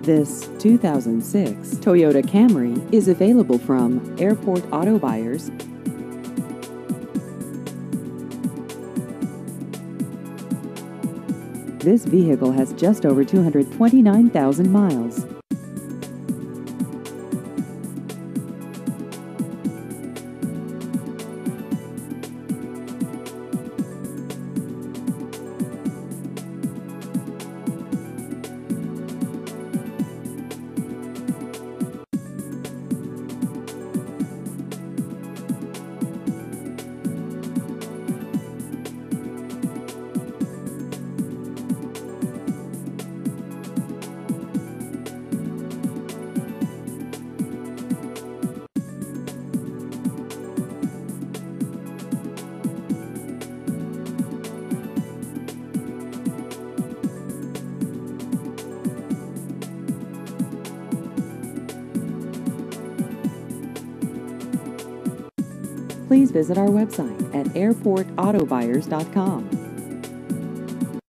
This 2006 Toyota Camry is available from Airport Auto Buyers. This vehicle has just over 229,000 miles. Please visit our website at airportautobuyers.com.